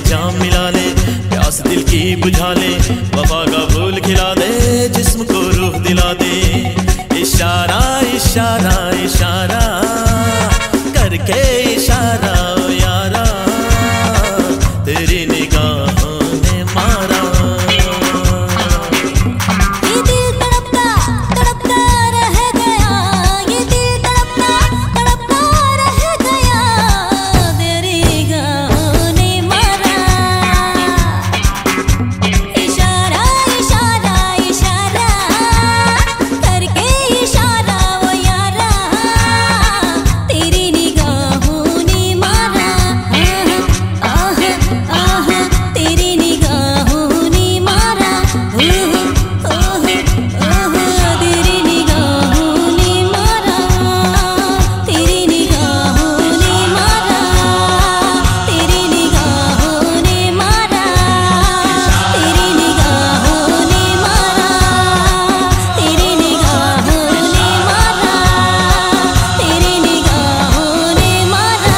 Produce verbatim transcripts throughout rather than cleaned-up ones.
जाम मिला ले, प्यास दिल की बुझा ले, वफा का फूल खिला दे, जिस्म को रूह दिला दे। इशारा इशारा इशारा करके इशारा ओ यारा, तेरी निगाहों ने मारा। ये दिल तड़पता तड़पता रह गया, ये दिल तड़पता तड़पता रह गया, तेरी निगाहों ने मारा। इशारा इशारा इशारा करके इशारा ओ यारा, तेरी निगाहों ने मारा। आह आह आह तेरी निगाहों ने मारा। ओह ओह ओह तेरी निगाहों ने मारा, तेरी निगाहों ने मारा, तेरी निगाहों ने मारा, तेरी निगाहों ने मारा, तेरी निगाहों ने मारा, तेरी निगाहों ने मारा।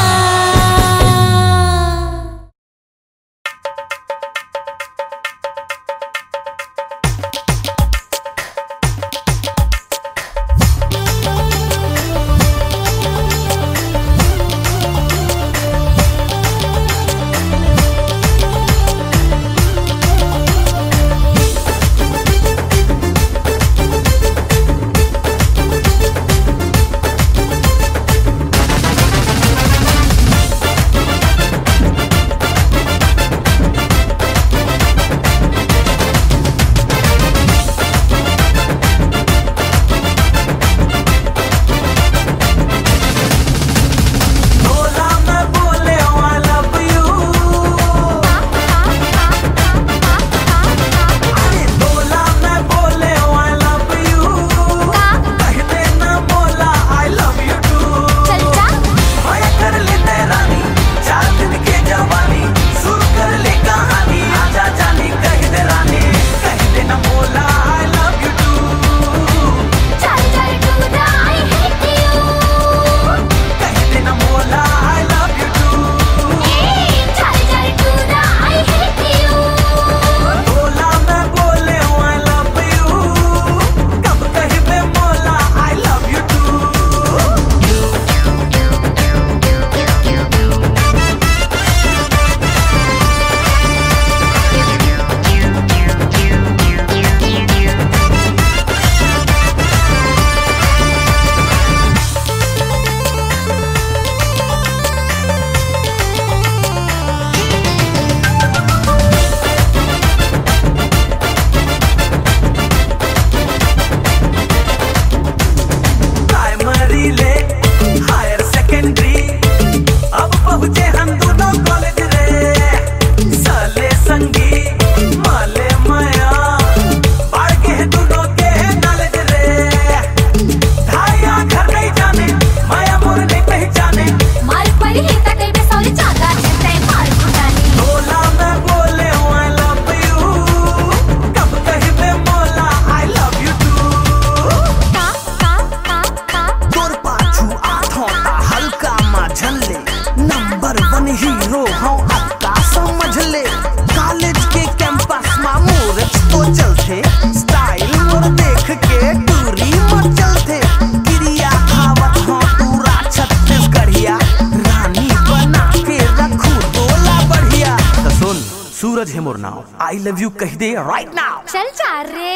सूरज है मोर नाव, आई लव यू कह दे राइट नाउ। चल जा रे।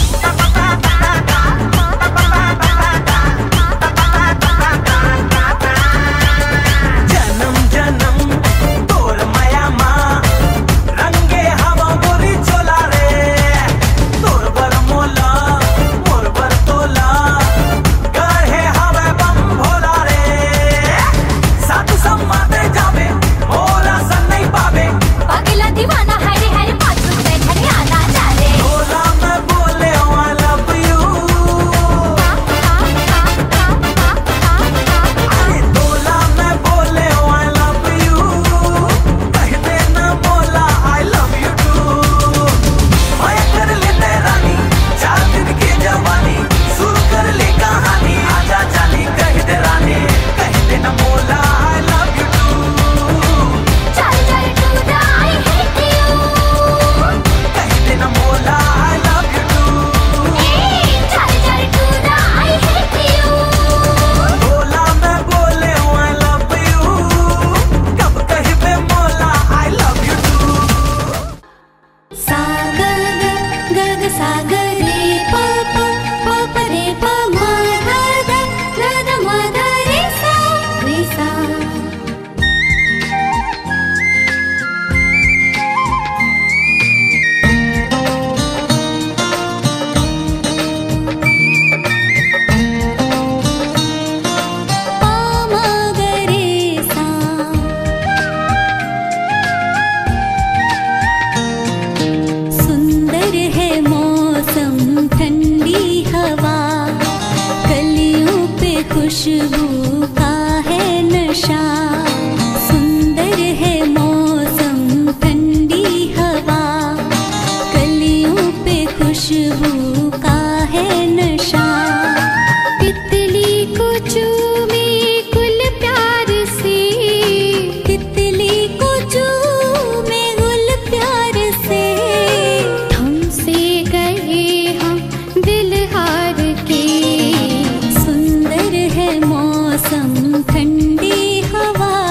जन्म जन्म तोर माया माँ रंगे हवा गोरी चोला रे, तोर बर मोला मोर बर तोला गढ़े हवे बम भोला रे, साधु सम्माते जावे मोरा सन नहीं पावे, अगला दीवाना हरे हरे पाँच रुपए घरे आना जा रे। बोला मैं बोले आई लव यू। खुशबू का है नशा, सुंदर है मौसम ठंडी हवा, कलियों पे खुशबू का है नशा। तितली को चूमे गुल प्यार से, तितली को चूमे गुल प्यार से, हमसे गए हम दिल हार के, सुंदर है मौसम ठंडी हवा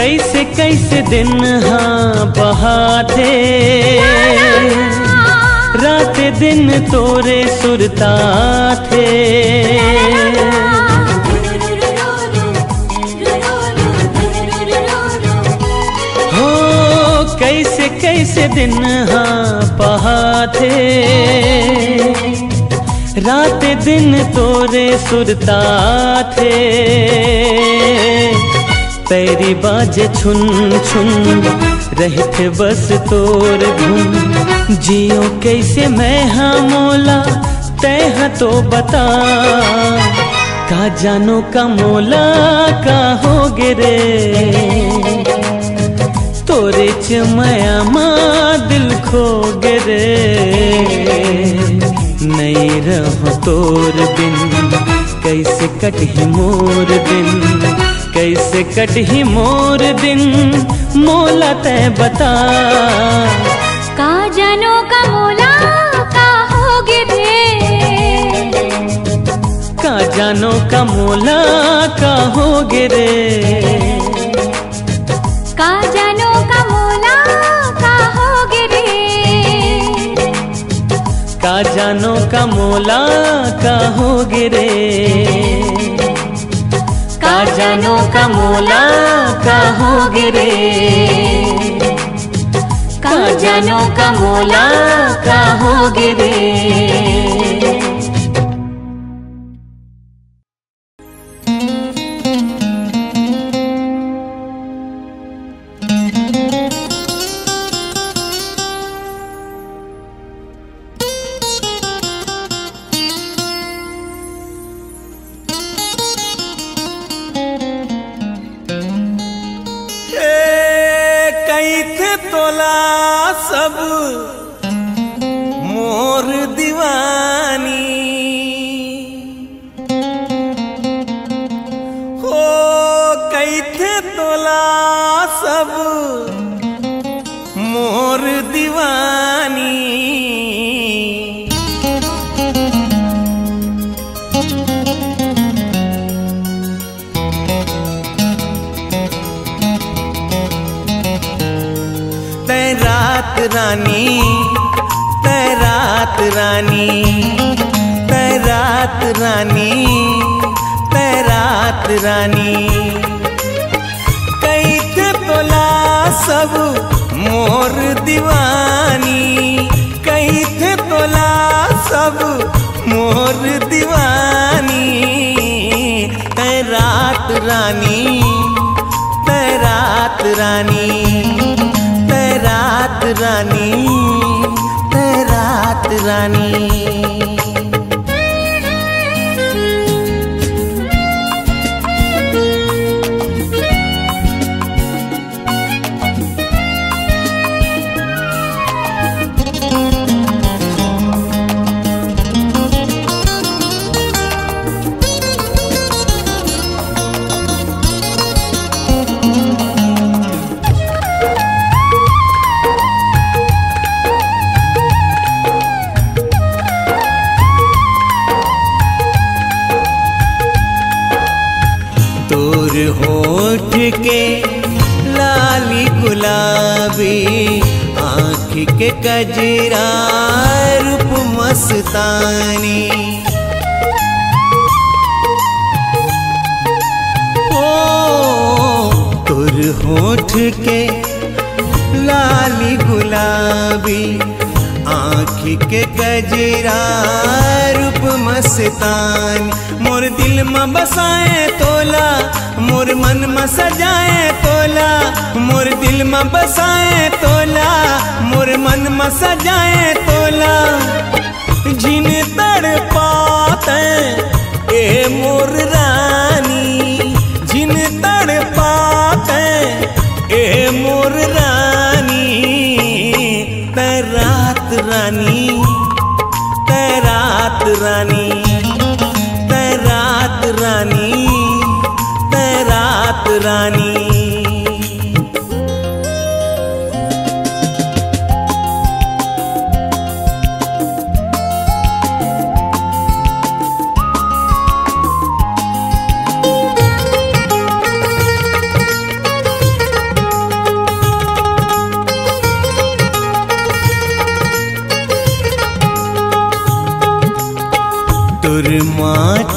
कैसे कैसे दिन हाँ बहाते, रात दिन तोरे सुरता थे। हो कैसे कैसे दिन हाँ बहाते, रात दिन तोरे सुरता थे। पैरी बाजे छुन छुन रहते बस तोर धुन। जियो कैसे मैं हाँ मोला तैहा तो बता, का जानो का मोला का हो गिरे। तोरे चमया माँ दिल खो गिरे, नहीं रहो तोर बिन कैसे कटही मोर दिन, कैसे कटही मोर दिन मोला तय बता। का जानो का मोला का होगे रे, का जानो का मोला का होगे रे, का जानो का मोला का होगे रे, का जानो का मोला का होगे रे, का जानो का मोला का होगे रे, का जानो का मोला का होगे रे। सब मोर दीवानी हो, कैथे तोला सब मोर दीवानी। रात रानी तै रात रानी तै रात रानी तै रात रानी, कैथे तोला सब मोर दीवानी, कैथे तोला सब मोर दीवानी। तै रात रानी तै रात रानी रात रानी तै रात रानी। तोर होठ के लाली गुलाबी, आँख के कजरा रूप मस्तानी। ओ तोर होठ के लाली गुलाबी, आँख के कजरा रूप मस्तानी। मोर दिल में बसाए तोला, मोर मन में सजाए तोला, मोर दिल में बसाए तोला, मोर मन में सजाए तोला। जिन तड़ पाते ए मोर रानी, जिन तड़ पाते ए मोर रानी। तै रात रानी तै रात रानी तै रात रानी तै रात रानी।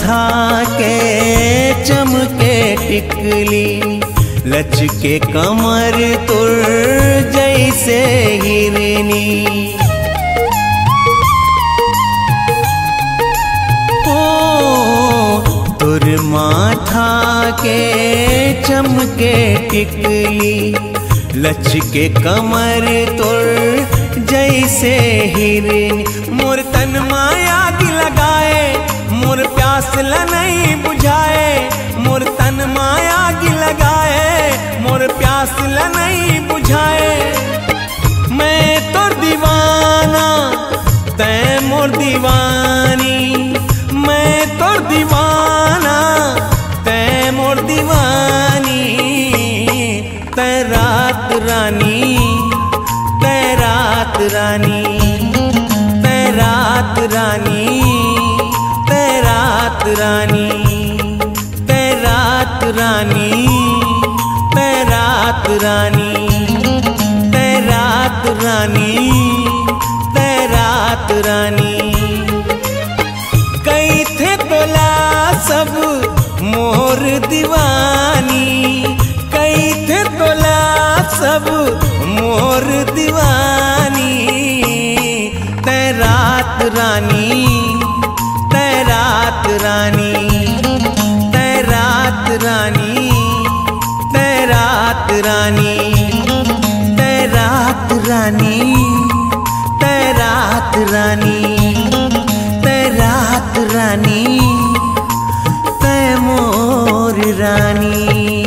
माथा के चमके टिकली, लचके कमर तुर जैसे हिरनी। ओ तुर माथा के चमके टिकली, लचके कमर तुर जैसे हिरनी। मोर तन माया की लगाए, मोर प्यास ला नहीं बुझाए। मोर तन माया की लगाए, मोर प्यास ला नहीं बुझाए। मैं तो दीवाना तै मोर दीवानी, मैं तो दीवाना तै मोर दीवानी। तै रात रानी, तै रात रानी, तै रात रानी, तै रात रानी, तै रात रानी, तै रात रानी, तै रात रानी, तै रात रानी। कई थे तोला सब मोर दीवानी, कई थे तोला सब मोर दीवानी। तै रात रानी, तै रात रानी, तै रात रानी, तै रात रानी, तै रात रानी, तै रात रानी, तै रात रानी, तै मोर रानी।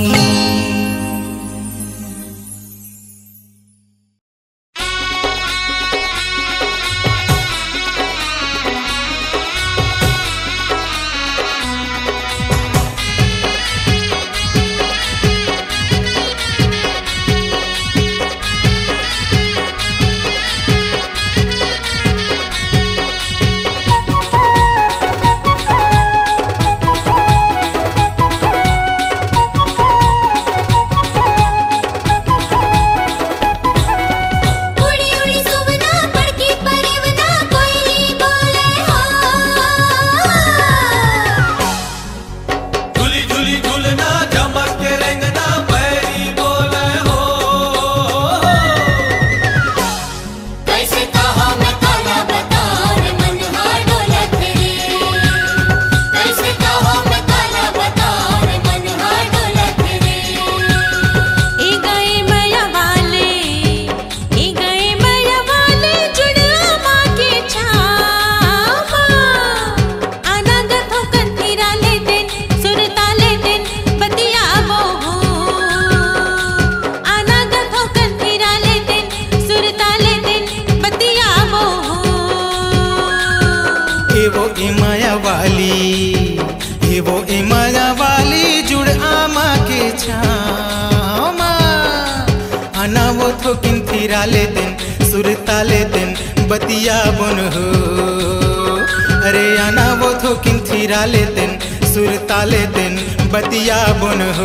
फिराले दिन सुरताले दिन बतिया बुन हो। अरे आना वो थो किन फिराले दिन सुरताले दिन बतिया बुन हो।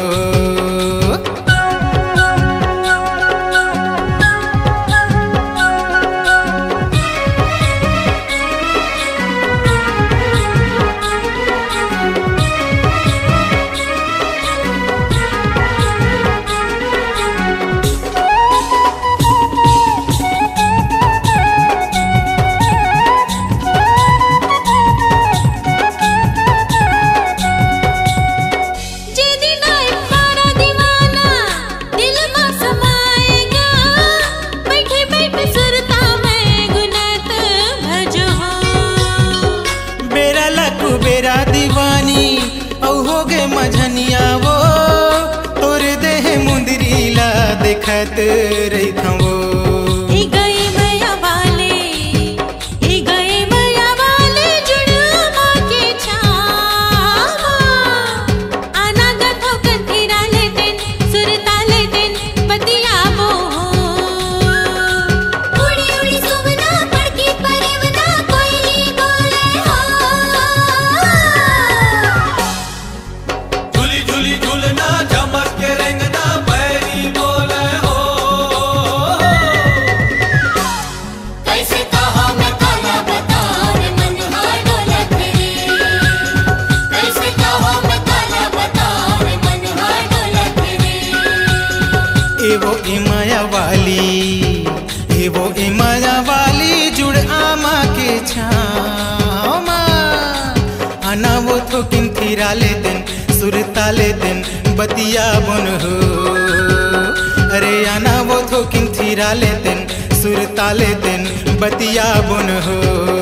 देखत रही था वो ही गई मैया वाले ही गई मैया वाले जुड़वा के छावा आना गथो कंठीरा ले दिन सुरता ले दिन बतिया वो उड़ी उड़ी सुवना पड़की परवना कोई बोले हो झूली झूली झूलना चमक के रेंगना पैरी बोले हो। एवो ए माया वाली एवो ए माया वाली जुड़ आमा के छामा आना वो थोकिन थीरा ले दिन सुरता ले दिन बतिया बुन हो अरे आना वो थोकिन थीरा ले दिन सुरता ले दिन बतिया बुन हो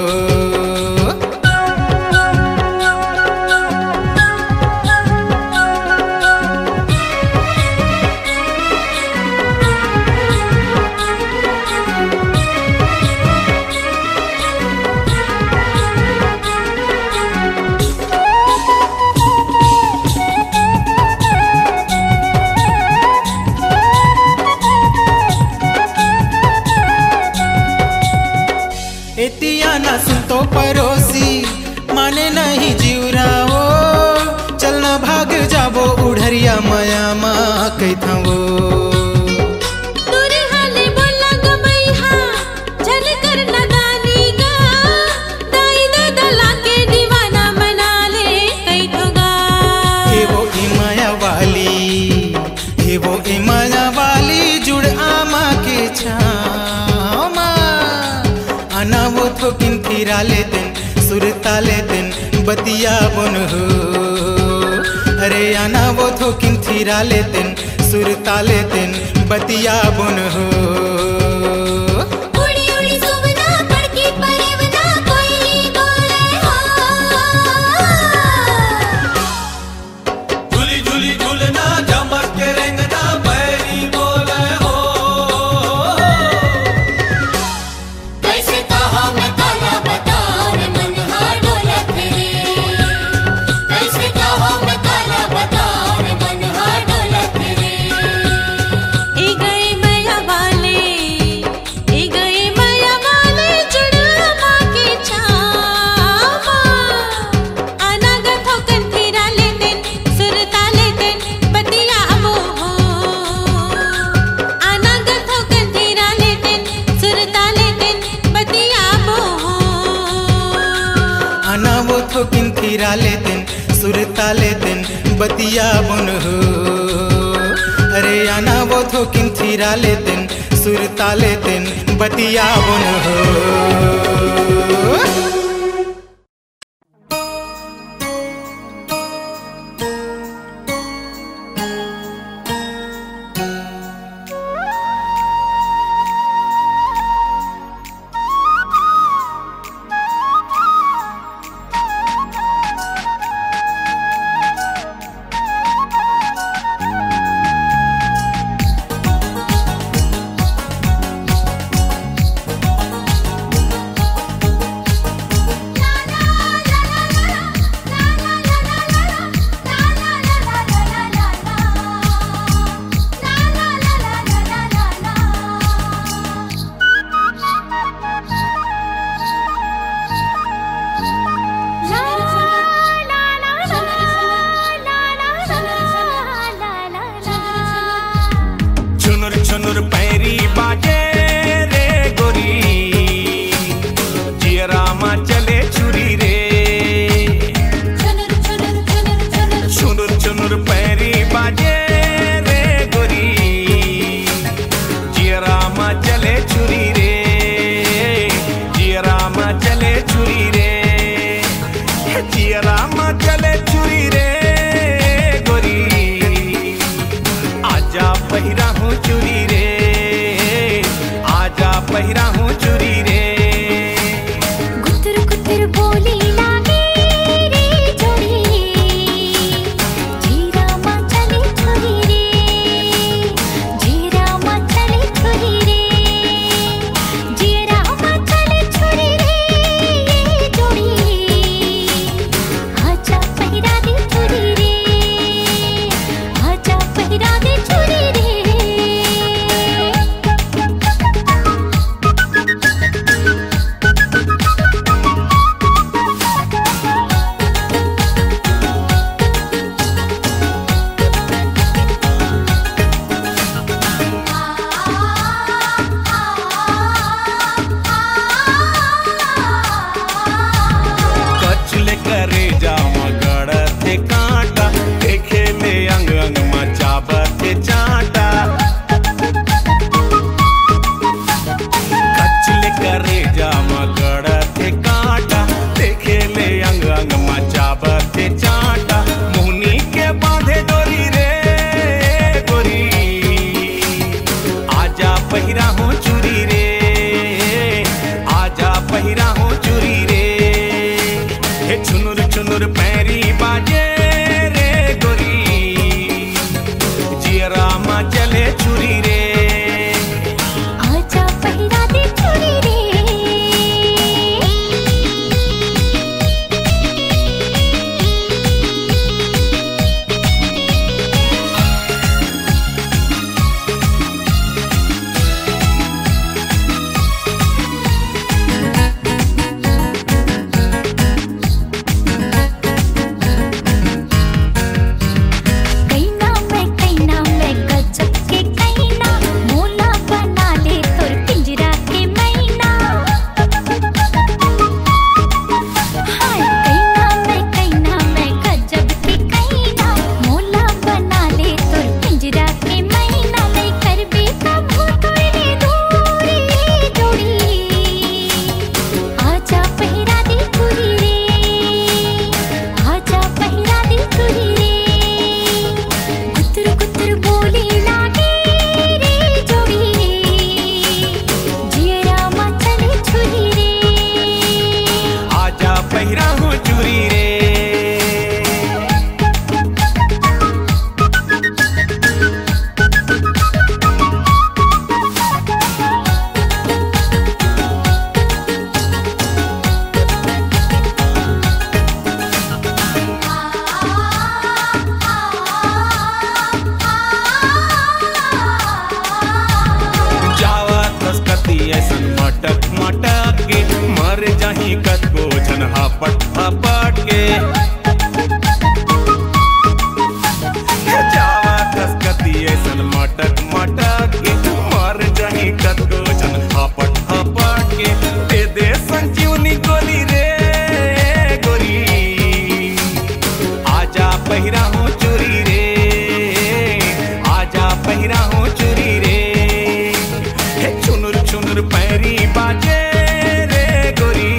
एतिया ना सुनतो परोसी माने नहीं जीवराओ चलना भाग जाबो उड़रिया माया माँ कैथा वो तोरे हाले बोला गबैहा जन कर नदानी गा दाई दादा लाके दीवाना बना ले कैठोगा एवो ए माया वाली एवो ए माया वाली जुड़ आमा के छामा आना वो थोकिन थीरा ले दिन सुरता ले दिन बतिया बुन हो अरे आना वो थोकिन थीरा ले दिन सुरता ले दिन बतिया बुन हो उड़ी उड़ी सुवना पड़की परेवना कोई नहीं बोले हो झूली झूली झूलना चमक के रेंगना बैरी बोले हो कैसे कहा मैं काला बता रे मन हा डोलत रे कैसे कहा मैं काला बता रे मन हा डोलत रे ए गए माया वाले ए गए माया वाले जुड़ा माँ के छामा आना गथो कंठीरा ले दिन सुरता ले दिन बतिया अबो हो आना गथो कंठीरा ले दिन सुरता ले दिन बतिया अबो हो आना वो थोकिन थीरा ले दिन सुरता ले दिन बतिया बुन हो अरे आना वो थोकिन थीरा ले दिन सुरता ले दिन बतिया बुन हो छुनुर छुनुर पैरी बाजे रे गोरी जियरा मा चले छुरी रे छुनुर छुनुर पैरी बाजे रे गोरी जियरा मा चले छुरी रे जियरा मा चले छुरी रे जियरा मा चले छुरी रे गोरी आजा पहिरा हूँ चुरी रे आजा पहिरा हूँ चुरी रे गुतर गुतर बोली लागे रे जोड़ी जीरा मा चले छुरी रे जीरा मा चले छुरी रे जीरा मा चले छुरी रे ये जोड़ी आजा पहिरा दे छुरी रे आजा पहिरा दे छुरी रे मटक मटक के मर जाही कतको जन हपट हपट के जावा कसकती ऐसन मटक मटक के मर जाही कतको जन हपट हपट के दे दे संजीवनी गोली रे गोरी आजा पहिरा हूँ चूरी रे आजा पहिरा हूँ चूरी रे चुनुर चुनुर पैरी बाजे रे गोरी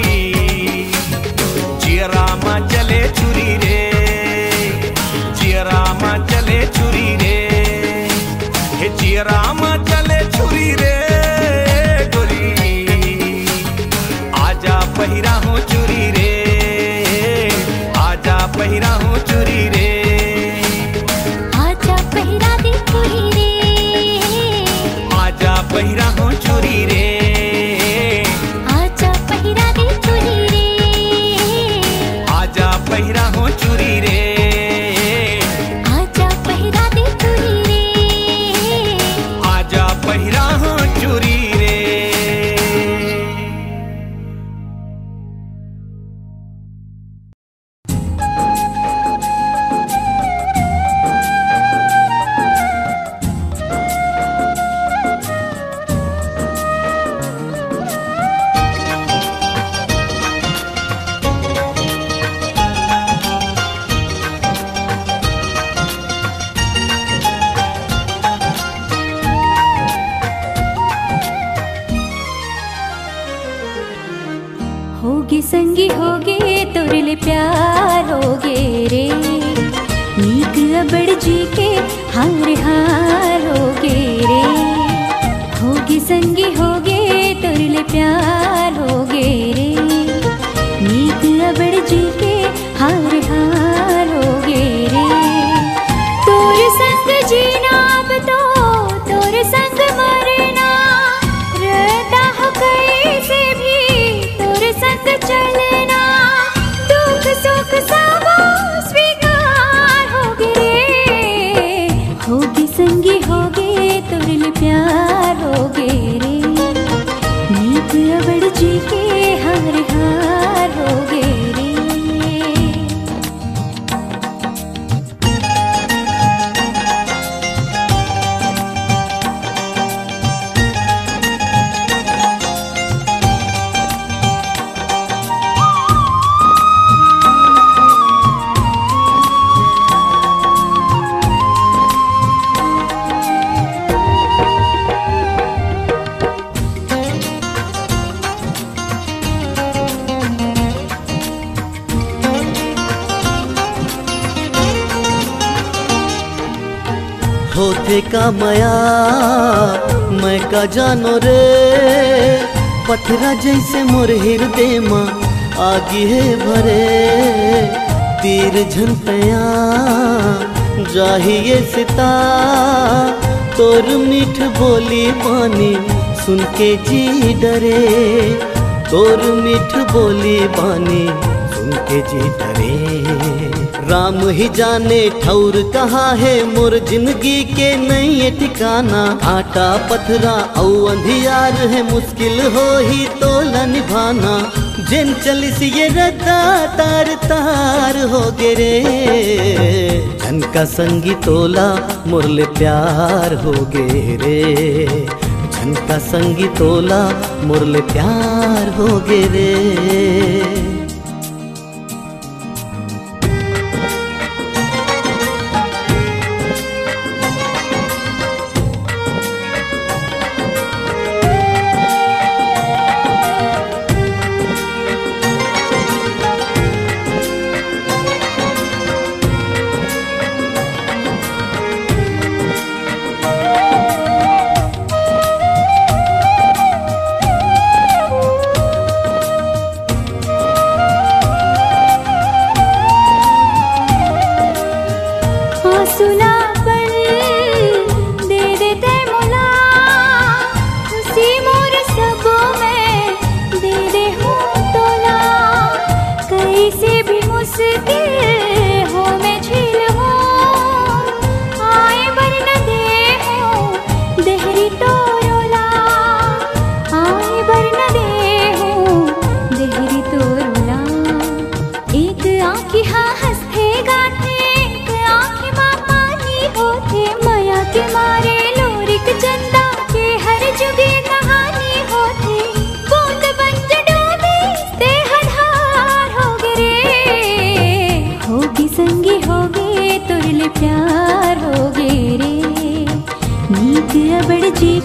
जियरा मा चले चुरी रे जियरा मा चले चुरी रे हे जियरा मा चले चुरी रे गोरी आजा पहिरा हूँ चुरी रे आजा पहिरा हूँ चुरी रे आजा पहिरा दे चूड़ी रे आजा पहिरा हूँ चुरी रे आजा पहिरा दे चूड़ी रे आजा पहिरा हूँ चुरी रे आजा पहिरा दे चूड़ी रे आजा पहिरा हूँ चुरी रे होगे संगी होगे तोरले प्यार होगे रे नीक अबड़ जी के हार हार होगे रे होगे संगी होगे तोरले प्यार होगे रे नीक अबड़ जी के हार हार होगे रे तोर संग जीना अब तो तोर संग मरना रहता हो कैसे भी तोर संग चलना दुख सुख सब स्वीकार होगे रे होगी संगी होगे तोरले प्यार होगे रे नीक अबड़ जी के हार हार होगे रे होते का माया मैं का जानो रे पथरा जैसे मोर हृदय माँ आगे है भरे तीर झनकया जाहिए सिता तोर मीठ बोली बानी सुन के जी डरे तोर मीठ बोली बानी सुन के जी डरे राम ही जाने ठौर कहाँ है मोर जिंदगी के नहीं ठिकाना आटा पथरा औ अंधियार है मुश्किल हो ही तोला निभाना जिन चलिस ये रता तार तार हो गे रे जन का संगी तोला मुरले प्यार हो गे रे जन का संगी तोला मुरले प्यार हो गे रे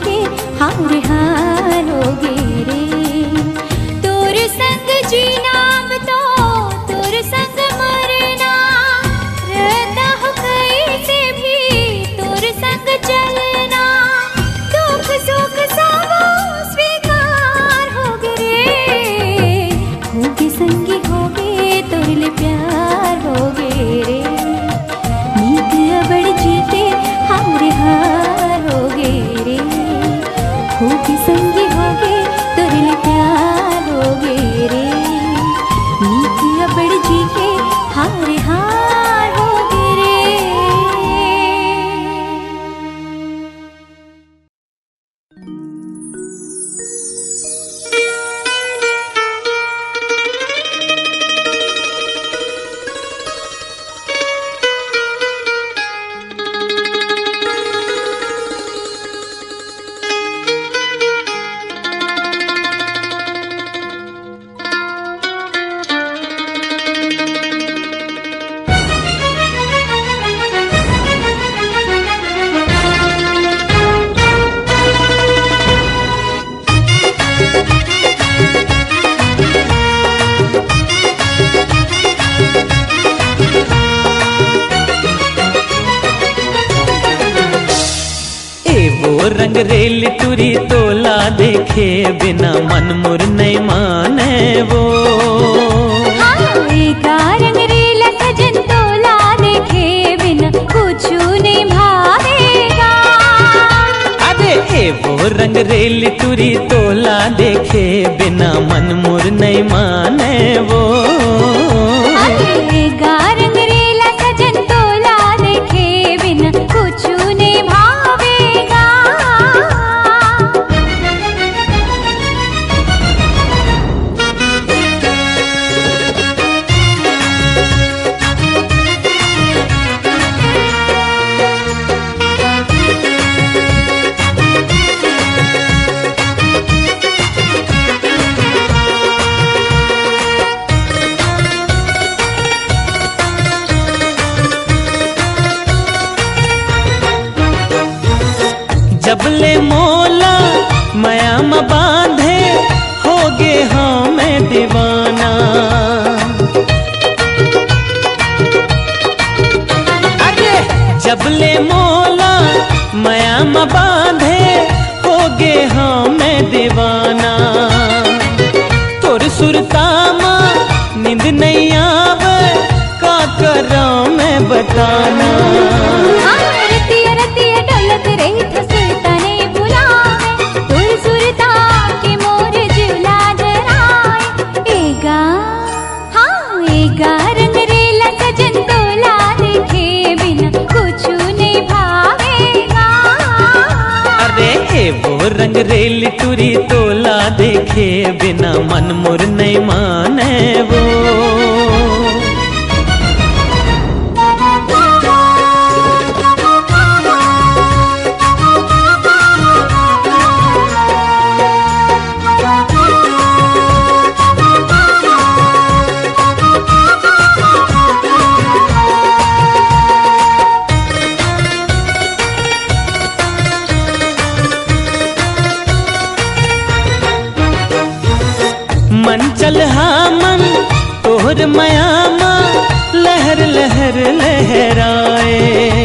के हार हारोगे रे। तोर संग जीना अब तो तोर संग मरना, रहता हो कैसे भी तोर संग चलना। दुख सुख सब स्वीकार होगे रे, होगे संगी होगे तोरले प्यार होगे रे। नीक अबड़ जी के हार हारोगे रे, होगे संगी होगे तोरले प्यार होगे रे। नीक अबड़ जी के हार हारोगे रे। रंग रेल तुरी तोला देखे बिना मन मुर नहीं माने वो। का रंग रेल सजन तोला देखे बिना कुछ नहीं भावेगा। अरे ए वो रंग रेल तुरी तोला देखे बिना मन मुर नहीं माने वो। का रंग रेल सजन तोला देखे बिना कुछ नहीं भावेगा। जबले मोला माया म बांधे होगे हमें दीवाना। अरे जबले मोला माया म बांधे होगे हमें दीवाना। तोर सुरतामा नींद नहीं आवे का करा मैं बताना। रतिया रतिया डोलत रही था सुरताने बुलावे, तुर सुरता के मोर जुला जराए। एगा हाँ एगा रंग रेला सजन तोला देखे बिना कुछ नहीं भावेगा। अरे ए वो रंग रेल तुरी तोला देखे बिना मन मुर नहीं माने वो। मन चल हाँ मन तोहर मयामा लहर लहर लहराए।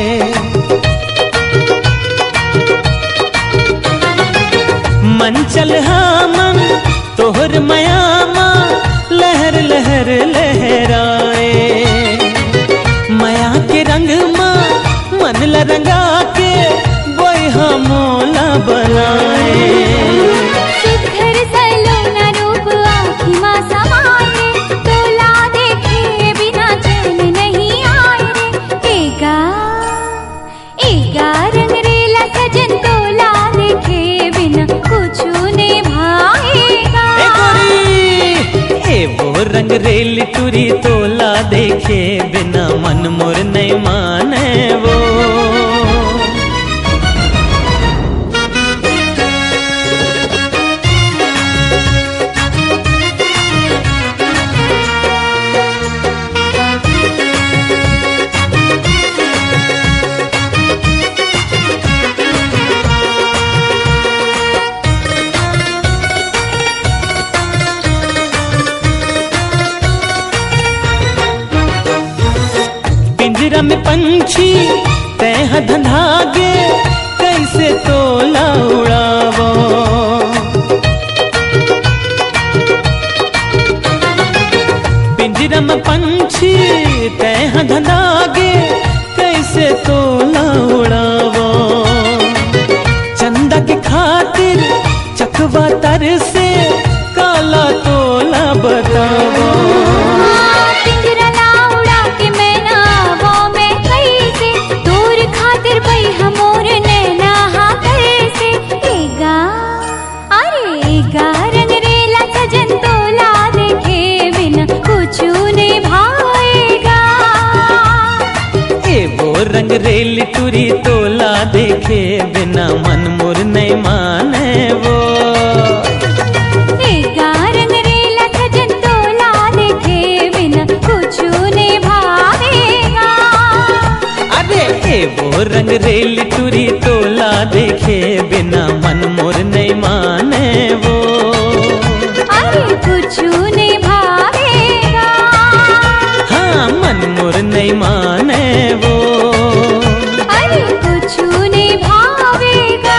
मन चल हाँ मन तोहर मयामा लहर लहर लहराए। माया के रंग माँ मन ल रंगा के बोई हम मोला बनाए। सुघर सलोना रूप आँखी माँ समाए, तोला देखे बिना चैन नहीं आए रे। एगा एगा रंग रेला सजन तोला देखे बिना कुछ नहीं भाएगा। ए गोरी ए वो रंग रेल तुरी तोला देखे बिना मन मोर नहीं माने वो। आँखवा तर से काला तोला बतावा। पिंजरा ला उड़ा के मैना वो मैं कैसे दूर खातिर पई हमोर नैना हा कैसे एगा अरे एगा रंग रेला सजन तोला देखे बिना कुछ नहीं भाएगा। ए वो रंग रेल टूरी तोला देखे बिना मन मोर नहीं माने वो। एगा रंग रेला सजन तोला देखे बिना कुछ नहीं भावेगा। अरे ए वो रंग रेल टूरी तोला देखे बिना मन मोर नहीं माने वो। अरे कुछ नहीं भावेगा। हाँ मन मोर नहीं माने वो। अरे कुछ नहीं भावेगा।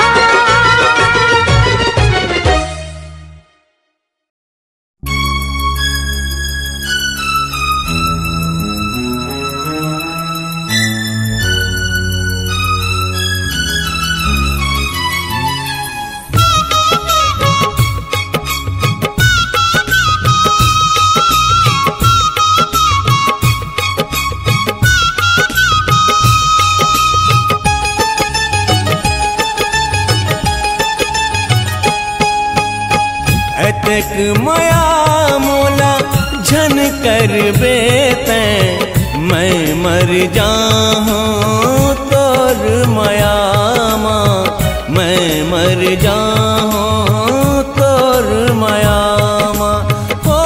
अतक माया मोला झन कर बेते मैं मर जाऊं तोर माया माँ मैं मर जाऊं तोर माया माँ। हो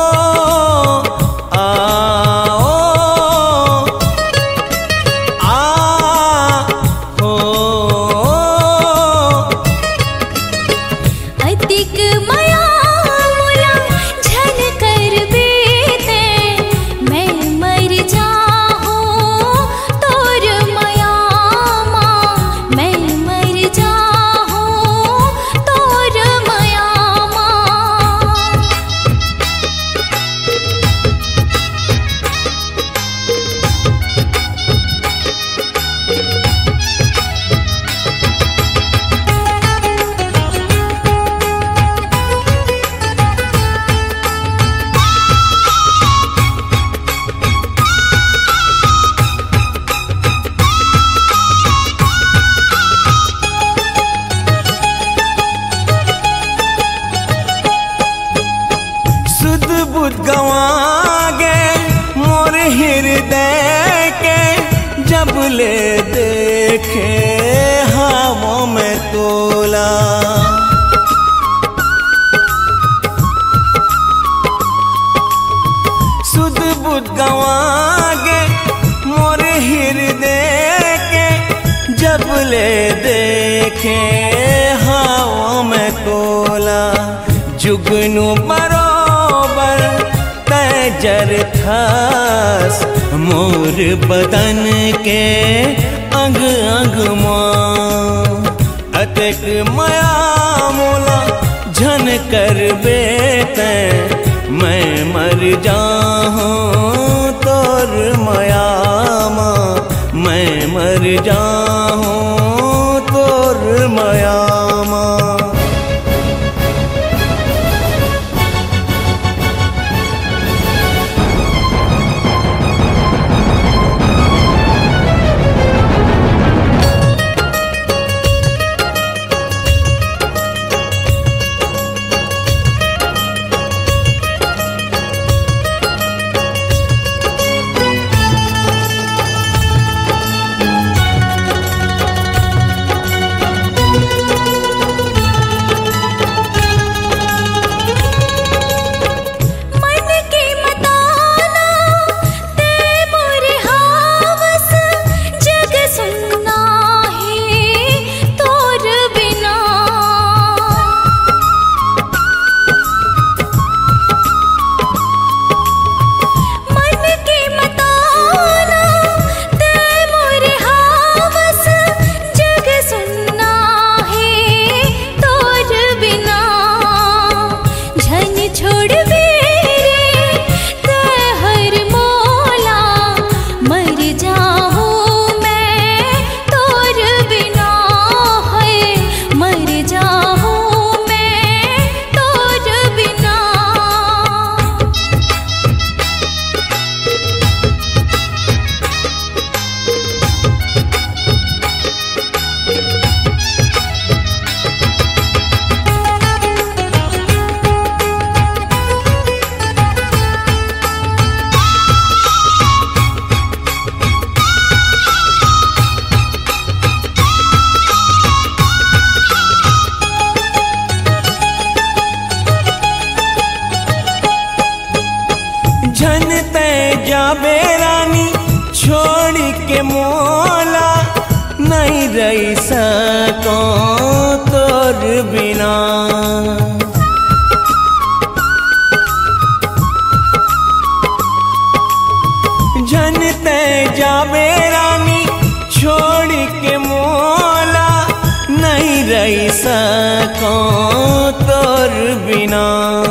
आओ आ हो अधिक माया मोला झन कर बेते मैं मर जाऊं तोर माया माँ मैं मर जाऊं तोर माया माँ। सुध बुध गवा गए मोर हृदय के जब ले देखे हवों में तोला। सुध बुध गवा गए मोर हृदय के जब ले देखे हवों में तोला। जुगनू बरोबर तैजर थास मोर बदन के अंग अंग माँ। अतक माया मोला झन कर बेते मैं मर जाऊं तोर माया माँ मैं मर जाऊं तोर माया माँ। रही सको तोर बिना। जनते जावे रानी छोड़ के मोला, नहीं रही सको तोर बिना।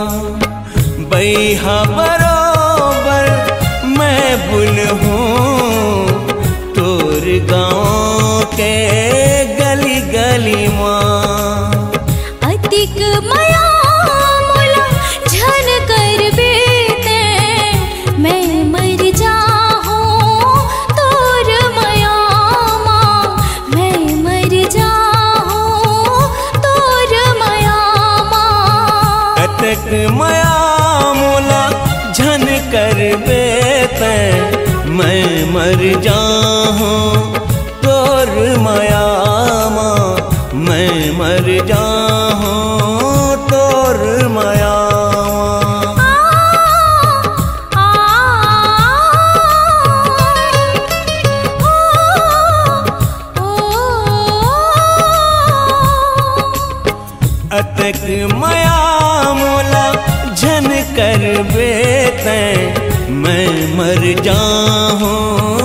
बैहा बरोबर मैं बुल हूँ तोर गाँव के गली गली माँ। अतिक माया मोला झन कर बेते, मैं मर जाहूँ तोर माया माँ, मैं मर जाहूँ तोर माया माँ। अतिक माया मोला झन कर बेते, मैं मर जाहूँ तोर माया माँ, मैं मर जाहूँ तोर माया माँ। अतक माया मोला झन कर बेते, मैं मर जाहूँ